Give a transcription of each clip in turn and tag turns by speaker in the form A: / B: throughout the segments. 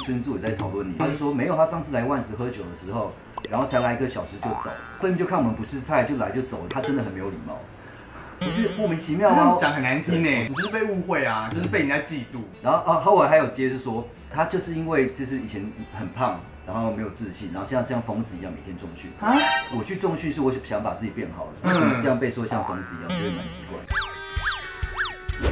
A: 孙助也在讨论你，他就说没有，他上次来万斯喝酒的时候，然后才来1个小时就走，分明就看我们不是菜就来就走，他真的很没有礼貌。我觉得莫名其妙啊，
B: 讲很难听呢，你就是被误会啊，就是被人家嫉妒。
A: 然后后来还有接是说，他就是因为就是以前很胖，然后没有自信，然后像疯子一样每天重训。啊，我去重训是我想把自己变好了，为什么这样被说像疯子一样，觉得蛮奇怪。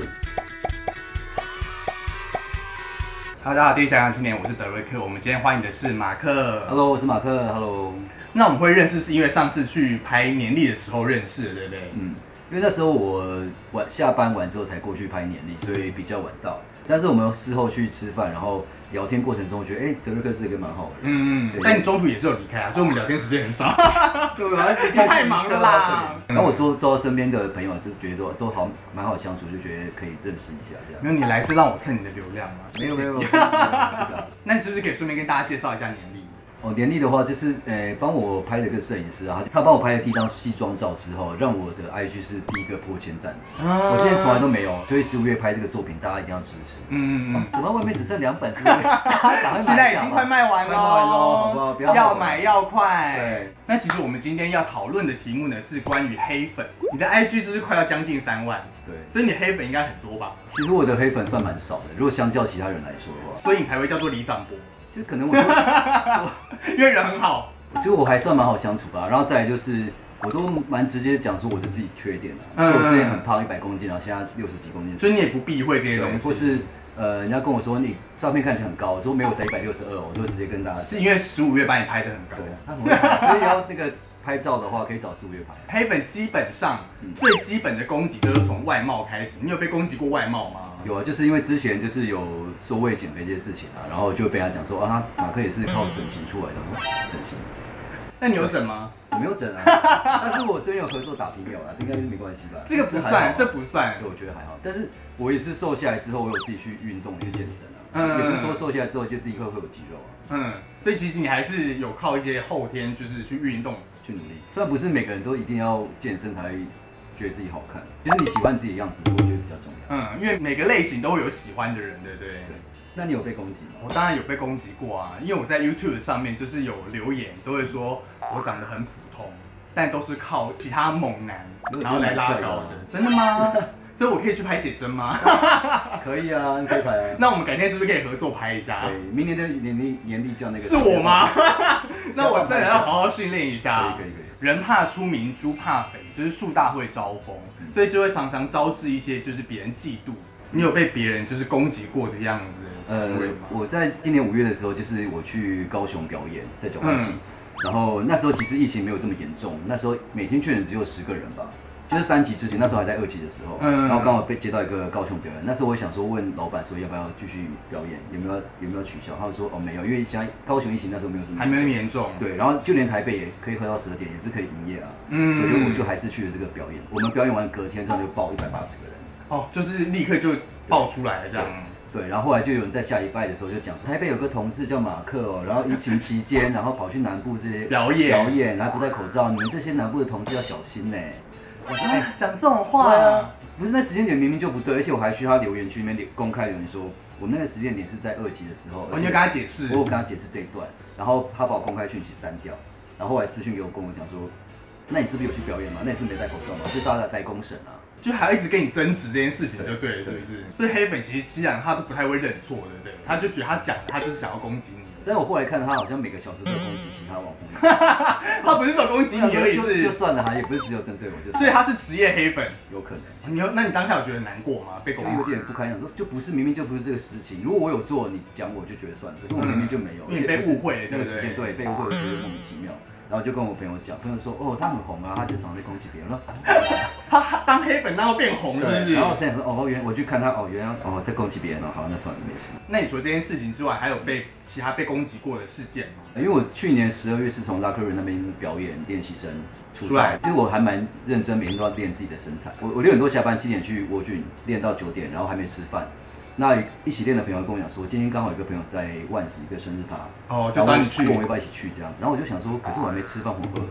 B: Hello， 大家好，这是小杨青年，我是德瑞克。我们今天欢迎的是马克。
A: Hello， 我是马克。Hello。
B: 那我们会认识是因为上次去拍年历的时候认识的，对不对？
A: 因为那时候我下班完之后才过去拍年历，所以比较晚到。但是我们事后去吃饭，然后聊天过程中，觉得德瑞克是一个蛮好的人。
B: 但你中途也是有离开啊，所以我们聊天时间很少。
A: 对啊，
B: 你太忙了啦。
A: 然后我周遭身边的朋友就觉得都好蛮好相处，就觉得可以认识一下这样。
B: 没有，你来是让我蹭你的流量吗？
A: 没有。
B: 那你是不是可以顺便跟大家介绍一下年历？
A: 年历的话，就是帮我拍了一个摄影师啊，他帮我拍了第一张西装照之后，让我的 IG 是第一个破1000赞。我之前从来都没有，所以15月拍这个作品，大家一定要支持。怎么外面只剩2本，是不是？
B: 现在已经快卖完了，
A: 好不好？不
B: 要买要快。
A: 对。
B: 那其实我们今天要讨论的题目呢，是关于黑粉。你的 IG 是不是快要将近3万？
A: 对。
B: 所以你黑粉应该很多吧？
A: 其实我的黑粉算蛮少的，如果相较其他人来说的话。
B: 所以你才会叫做李长博。
A: 就可能
B: 因为人很好，
A: 就我还算蛮好相处吧。然后再来就是，我都蛮直接讲说我的自己缺点的。我之前很胖100公斤，然后现在60几公斤，
B: 所以你也不避讳这些东西。
A: 或是人家跟我说你照片看起来很高，我说没有，我才162，我就直接跟大家。
B: 是因为15月把你拍得很高，
A: 对，他很会拍，所以要那个拍照的话，可以找15月拍。
B: 黑粉基本上最基本的攻击都是从外貌开始。你有被攻击过外貌吗？
A: 有啊，就是因为之前就是有说为减肥这些事情啊，然后就被他讲说啊，马克也是靠整形出来的，整形。
B: 那你有整吗？
A: 我没有整啊，但是我真有合作打皮秒啦，这应该是没关系吧？
B: 这个不算，这不算。
A: 对，我觉得还好。但是我也是瘦下来之后，我有自己去运动去健身啊，也不是说瘦下来之后就立刻会有肌肉啊。
B: 所以其实你还是有靠一些后天就是去运动
A: 去努力。虽然不是每个人都一定要健身才会觉得自己好看，其实你喜欢自己的样子，我觉得比较重要。
B: 因为每个类型都会有喜欢的人，对不对？对。
A: 那你有被攻击吗？
B: 我当然有被攻击过啊，因为我在 YouTube 上面就是有留言，都会说我长得很普通，但都是靠其他猛男然后来拉高的。真的吗？所以我可以去拍写真吗？
A: 可以啊，你可以拍啊。
B: 那我们改天是不是可以合作拍一下？
A: 对，明年的年历叫那个。
B: 是我吗？那我真的要好好训练一下。
A: 可以。
B: 人怕出名，猪怕肥，就是树大会招风，所以就会常常招致一些就是别人嫉妒。你有被别人就是攻击过这样子的行为吗？
A: 我在今年5月的时候，就是我去高雄表演，在角湾戏，然后那时候其实疫情没有这么严重，那时候每天确诊只有10个人吧。就是3级之前，那时候还在2级的时候，然后刚好被接到一个高雄表演。那时候我想说问老板说要不要继续表演，有没有取消？他就说没有，因为现在高雄疫情那时候没有这么
B: 还没那么严重。
A: 对，然后就连台北也可以喝到12点，也是可以营业啊。所以我就还是去了这个表演。我们表演完隔天之后就爆180个人。
B: 哦，就是立刻就爆出来了这样。
A: 对，然后后来就有人在下礼拜的时候就讲说，台北有个同志叫马克哦，然后疫情期间，然后跑去南部这些表演，还不戴口罩，你们这些南部的同志要小心呢。
B: 讲这种话啊，
A: 不是那时间点明明就不对，而且我还去他留言区里面公开留言说，我那个时间点是在2级的时候，
B: 你有跟他解释，
A: 我有跟他解释这一段，然后他把我公开讯息删掉，然后后来私讯给我跟我讲说，那你是不是有去表演嘛？那你是没戴口罩嘛？就是他来公审啊。
B: 就还要一直跟你争执这件事情就对了，是不是？所以黑粉其实他都不太会认错，对不对？他就觉得他讲他就是想要攻击你。
A: 但是我后来看他好像每个小时都在攻击其他网红。
B: 他不是只攻击你而已，
A: 就算了哈，也不是只有针对我，
B: 所以他是职业黑粉，
A: 有可能。
B: 那你当下有觉得难过吗？被攻击
A: 有点不开心，说就不是明明就不是这个事情。如果我有做，你讲我就觉得算了，可是我明明就没有，
B: 因为被误会了，
A: 那个时间对被误会，我觉得莫名其妙。然后就跟我朋友讲，朋友说哦，他很红啊，他就常在攻击别人了。
B: 他当黑粉然后变红，是不是？
A: 然后我现在说哦，我去看他原来在攻击别人哦，好，那算了，没事。
B: 那你除了这件事情之外，还有其他被攻击过的事件吗？
A: 因为我去年12月是从拉克润那边表演练习生出来，其实我还蛮认真，每天都要练自己的身材。我6点多下班，7点去蜗郡练到9点，然后还没吃饭。那一起练的朋友跟我讲说，今天刚好有个朋友在万斯一个生日趴，
B: 就找你去，
A: 问我要不要一起去这样。然后我就想说，可是我还没吃饭，我饿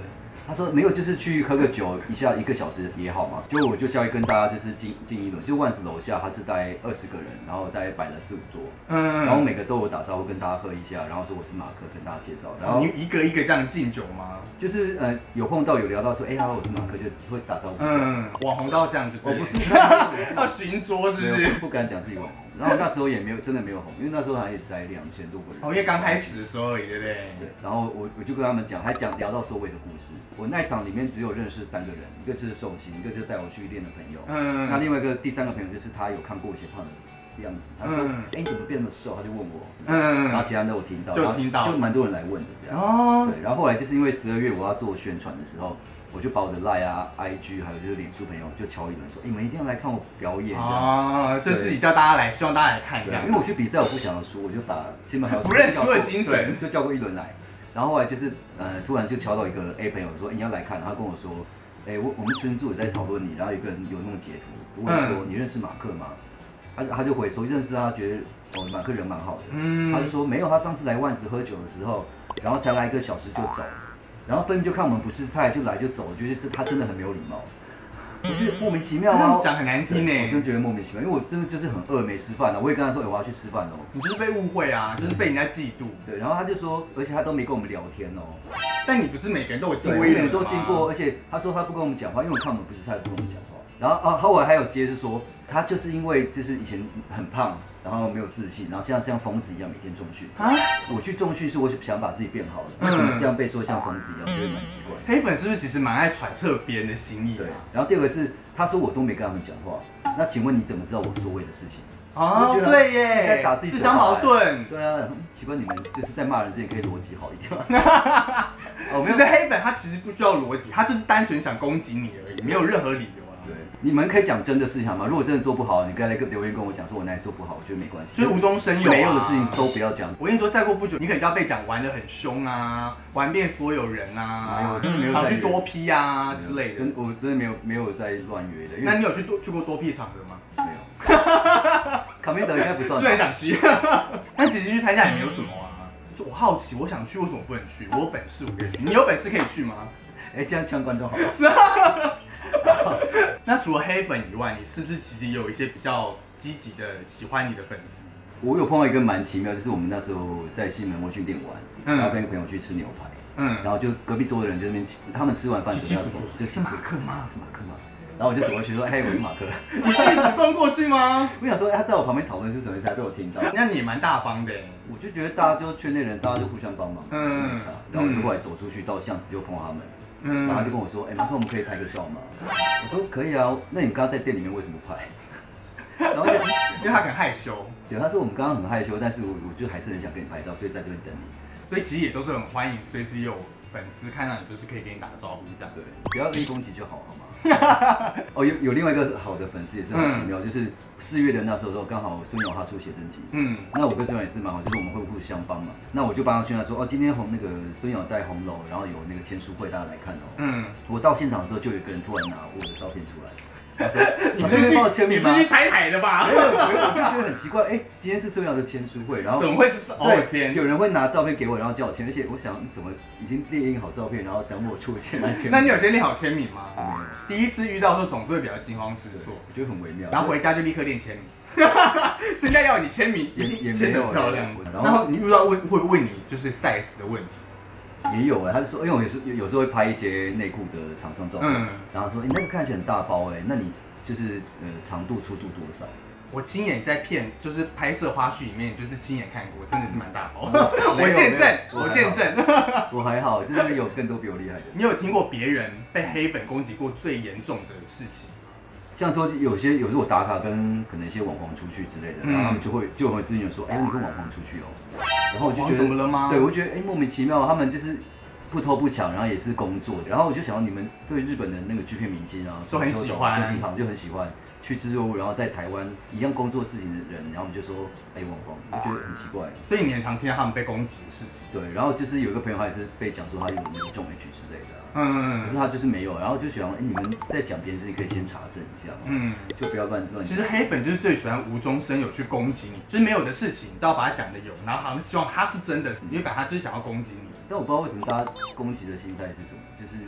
A: 他说没有，就是去喝个酒一下1个小时也好嘛。结果我就下去跟大家就是进一轮，就万斯楼下他是大概20个人，然后大概摆了4、5桌，然后每个都有打招呼跟大家喝一下，然后说我是马克跟大家介绍，然后
B: 你一个一个这样敬酒吗？
A: 就是有碰到有聊到说，Hello， 我是马克，就会打招呼。
B: 网红到这样子，
A: 我不是
B: 要巡桌是不是？
A: 不敢讲自己网红。然后那时候也没有真的没有红，因为那时候好像也才2000多个人。
B: 因为刚开始的时候而已，对不对？
A: 对。然后我就跟他们讲，还聊到收尾的故事。我那一场里面只有认识3个人，一个就是寿星，一个就是带我去练的朋友。那另外第3个朋友就是他有看过我以前胖的样子，他说：“哎，你怎么变那么瘦？”他就问我。然后其他人都有听到，就蛮多人来问的这样。对。然后后来就是因为12月我要做宣传的时候。我就把我的 Line 啊、IG 还有就是脸书朋友就敲一轮说，你们一定要来看我表演
B: 就自己叫大家来，希望大家来看一下。
A: 因为我去比赛我不想要输，我就把基本还有
B: 不认输的精神，
A: 就叫过1轮来。然后后来就是突然就敲到一个 A 朋友说，你要来看，然后跟我说，我们群组也在讨论你，然后有个人有那种截图，问说你认识马克吗？他就回说认识他，觉得马克人蛮好的。他就说没有，他上次来万斯喝酒的时候，然后才来1个小时就走。然后分明就看我们不吃菜，就来就走，我觉得他真的很没有礼貌，我觉得莫名其妙啊，
B: 讲很难听呢，
A: 我真的觉得莫名其妙，因为我真的就是很饿没吃饭了，我也跟他说，我要去吃饭哦，
B: 你就是被误会啊，就是被人家嫉妒，
A: 对，然后他就说，而且他都没跟我们聊天哦，
B: 但你不是每个人都有经过，
A: 每个人都经过，而且他说他不跟我们讲话，因为我看我们不吃菜，不跟我们讲话。然后后来还有接是说，他就是因为就是以前很胖，然后没有自信，然后像疯子一样每天重训。我去重训是我想把自己变好的，为什么这样被说像疯子一样，我觉得蛮奇怪。
B: 黑粉是不是其实蛮爱揣测别人的心意？
A: 对。然后第2个是他说我都没跟他们讲话，那请问你怎么知道我所谓的事情？
B: 对耶，
A: 在打自己
B: 自相矛盾。
A: 对啊，奇怪你们就是在骂人之前可以逻辑好一点吗？
B: 其实黑粉他其实不需要逻辑，他就是单纯想攻击你而已，没有任何理由。
A: 对，你们可以讲真的事情好吗？如果真的做不好，你该来留言跟我讲，说我哪里做不好，我觉得没关系。
B: 就是无中生有，
A: 没有的事情都不要讲。
B: 我跟你说，再过不久，你可能就要被讲玩得很凶啊，玩遍所有人啊，
A: 我真的没有
B: 跑去多批啊之类的。
A: 我真的没有在乱约的。
B: 那你有去过多批场合吗？
A: 没有。卡梅德应该不算。
B: 虽然想去，但其实去参加也没有什么啊。就我好奇，我想去，为什么不能去？我有本事我可以去，你有本事可以去吗？
A: 这样呛观众好吗？
B: 是啊。那除了黑粉以外，你是不是其实有一些比较积极的喜欢你的粉丝？
A: 我有碰到一个蛮奇妙，就是我们那时候在西门去练完，然后跟朋友去吃牛排，然后就隔壁桌的人就那边，他们吃完饭准备要走，
B: 就是马克吗？
A: 是马克吗？然后我就走过去说，嘿，我是马克。
B: 你会主动过去吗？
A: 我想说，他在我旁边讨论是什么，才被我听到。
B: 那你也蛮大方的。
A: 我就觉得大家就圈内人，大家就互相帮忙，然后就后来走出去到巷子就碰到他们。然后他就跟我说，马克，我们可以拍个照吗？我说可以啊，那你刚刚在店里面为什么不拍？然后
B: 因为他很害羞。
A: 对，他说我们刚刚很害羞，但是我就还是很想跟你拍照，所以在这边等你。
B: 所以其实也都是很欢迎，随时有粉丝看到你，就是可以跟你打个招呼这样。
A: 对，不要立攻击就好，好吗？有另外一个好的粉丝也是很奇妙，就是4月的那时候刚好孙勇他出写真集，那我跟孙勇也是蛮好，就是我们会互相帮忙。那我就帮他宣传说，今天那个孙勇在红楼，然后有那个签书会，大家来看哦。我到现场的时候，就有一个人突然拿我的照片出来。他说：“你是帮我签名吗？
B: 你是去彩排的吧？”
A: 没有，我就觉得很奇怪，今天是孙杨的签书会，然后
B: 怎么会是签？
A: 有人会拿照片给我，然后叫我签，而且我想怎么已经列印好照片，然后等我出现来签。
B: 那你有先列好签名吗？第一次遇到的时候总是会比较惊慌失措，
A: 我觉得很微妙。
B: 然后回家就立刻练签名。现在要你签名，
A: 也没有
B: 漂亮。然后你遇到会问你就是 size 的问题。
A: 也有他就说，因为我有时候会拍一些内裤的厂商照片，然后说，那个看起来很大包那你就是长度粗度多少？
B: 我亲眼在就是拍摄花絮里面，就是亲眼看过，真的是蛮大包。我见证。
A: 我还好，真的有更多比我厉害的。
B: 你有听过别人被黑粉攻击过最严重的事情？
A: 像说有时候我打卡跟可能一些网红出去之类的，然后他们就会私信说，你跟网红出去哦，然后我就觉得
B: 怎么了吗？
A: 对，我觉得莫名其妙，他们就是不偷不抢，然后也是工作，然后我就想到你们对日本的那个G片明星啊，
B: 都很喜欢，
A: 就很喜欢去制作物，然后在台湾一样工作事情的人，然后我们就说网红，我觉得很奇怪。
B: 所以你很常听到他们被攻击的事情。
A: 对，然后就是有一个朋友他也是被讲说他有那个重 H 之类的。可是他就是没有，然后就想，你们在讲别人事情可以先查证一下，就不要乱。
B: 其实黑粉就是最喜欢无中生有去攻击你，就是没有的事情都要把它讲的有，然后好像希望他是真的，因为他就是想要攻击你。
A: 但我不知道为什么大家攻击的心态是什么，就是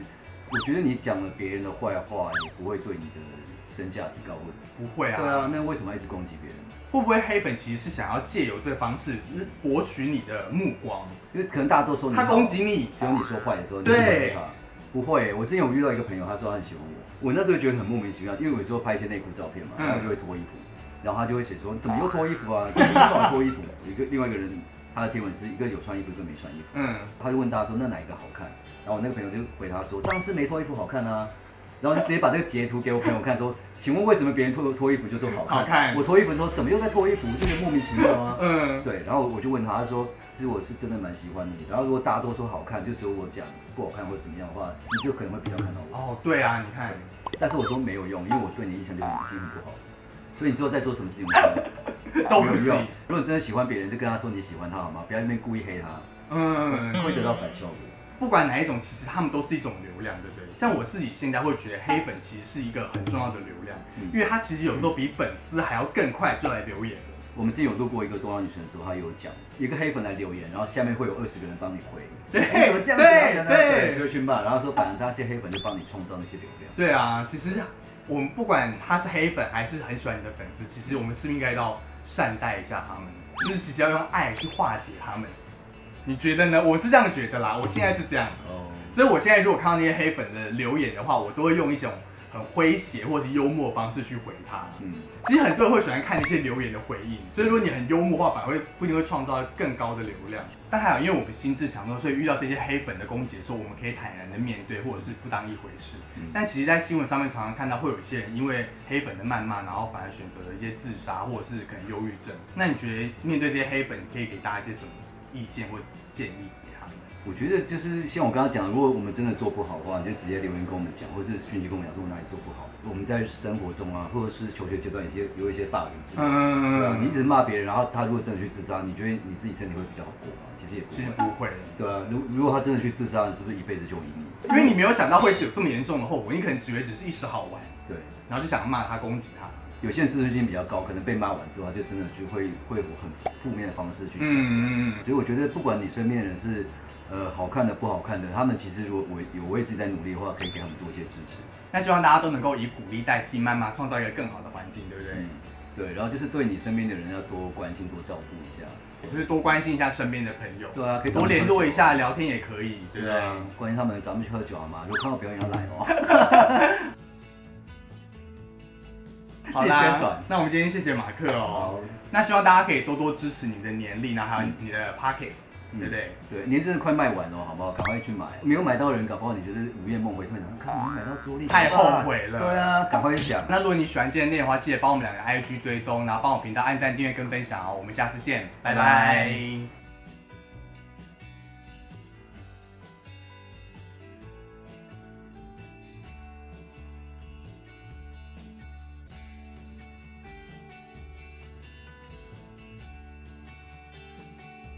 A: 我觉得你讲了别人的坏话，也不会对你的身价提高，或者
B: 不会啊。
A: 对啊，那为什么要一直攻击别人？
B: 会不会黑粉其实是想要借由这个方式博取你的目光？
A: 因为可能大家都说你
B: 他攻击你，
A: 只有你说坏的时候，
B: 对，
A: 不会。我之前有遇到一个朋友，他说他很喜欢我，我那时候觉得很莫名其妙，因为我有时候拍一些内裤照片嘛，然后就会脱衣服，然后他就会写说怎么又脱衣服啊？干嘛脱衣服？另外一个人他的贴文是一个有穿衣服，一个没穿衣服，他就问大家说那哪一个好看？然后我那个朋友就回他说当然是没脱衣服好看啊。然后就直接把这个截图给我朋友看，说，请问为什么别人脱衣服就说好看？我脱衣服的时候怎么又在脱衣服？就觉得莫名其妙啊。对。然后我就问他，他说，其实我是真的蛮喜欢你。然后如果大家都说好看，就只有我讲不好看或者怎么样的话，你就可能会比较看到我。
B: 哦，对啊，你看。
A: 但是我说没有用，因为我对你的印象就很不好。所以你之后在做什么事情
B: 都不行。
A: 如果你真的喜欢别人，就跟他说你喜欢他好吗？不要在那边故意黑他。会得到反效果。
B: 不管哪一种，其实他们都是一种流量，对不对？像我自己现在会觉得黑粉其实是一个很重要的流量，因为他其实有时候比粉丝还要更快就来留言了。
A: 我们之前有录过一个东方女神的时候，他有讲一个黑粉来留言，然后下面会有20个人帮你回，
B: 对，
A: 怎么这样子？对，就去骂，然后说反正那些黑粉就帮你创造那些流量。
B: 对啊，其实我们不管他是黑粉还是很喜欢你的粉丝，其实我们是不是应该要善待一下他们，就是其实要用爱去化解他们。你觉得呢？我是这样觉得啦，我现在是这样。所以我现在如果看到那些黑粉的留言的话，我都会用一种很诙谐或者是幽默的方式去回他。其实很多人会喜欢看那些留言的回应，所以如果你很幽默的话，反而不一定会创造更高的流量。但还有，因为我们心智强壮，所以遇到这些黑粉的攻击的时候，我们可以坦然的面对，或者是不当一回事。但其实，在新闻上面常常看到会有一些人因为黑粉的谩骂，然后反而选择了一些自杀，或者是可能忧郁症。那你觉得面对这些黑粉，你可以给大家一些什么意见或建议给他们？
A: 我觉得就是像我刚刚讲，如果我们真的做不好的话，你就直接留言跟我们讲，或是讯息跟我们讲说我哪里做不好。我们在生活中啊，或者是求学阶段有一些霸凌之类的，对啊，你一直骂别人，然后他如果真的去自杀，你觉得你自己身体会比较好过吗？其实也不会，对啊，如果他真的去自杀，你是不是一辈子就赢你？
B: 因为你没有想到会有这么严重的后果，你可能以为只是一时好玩，
A: 对，
B: 然后就想骂他、攻击他。
A: 有些人自尊心比较高，可能被骂完之后，他就真的就会有很负面的方式去想。所以我觉得，不管你身边的人是好看的、不好看的，他们其实如果有为自己在努力的话，可以给他们多一些支持。那
B: 希望大家都能够以鼓励代替谩骂，创造一个更好的环境，对不对？
A: 对，然后就是对你身边的人要多关心、多照顾一下，
B: 就是多关心一下身边的朋友。
A: 对啊，可以
B: 多联络一下，聊天也可以，对不对？
A: 关心他们，找他们去喝酒好吗？如果看到表演要来哦。
B: 好啦，那我们今天谢谢马克哦。那希望大家可以多多支持你的年历，然后还有你的 Podcast，对不对？
A: 对，年真的快卖完了，好不好？赶快去买，没有买到的人，搞不好你就是午夜梦回，突然想，看你买到桌历，
B: 太后悔了。
A: 对啊，赶快去讲。
B: 那如果你喜欢今天的内容的话，记得帮我们2个 IG 追踪，然后帮我频道按赞、订阅跟分享哦。我们下次见，拜拜。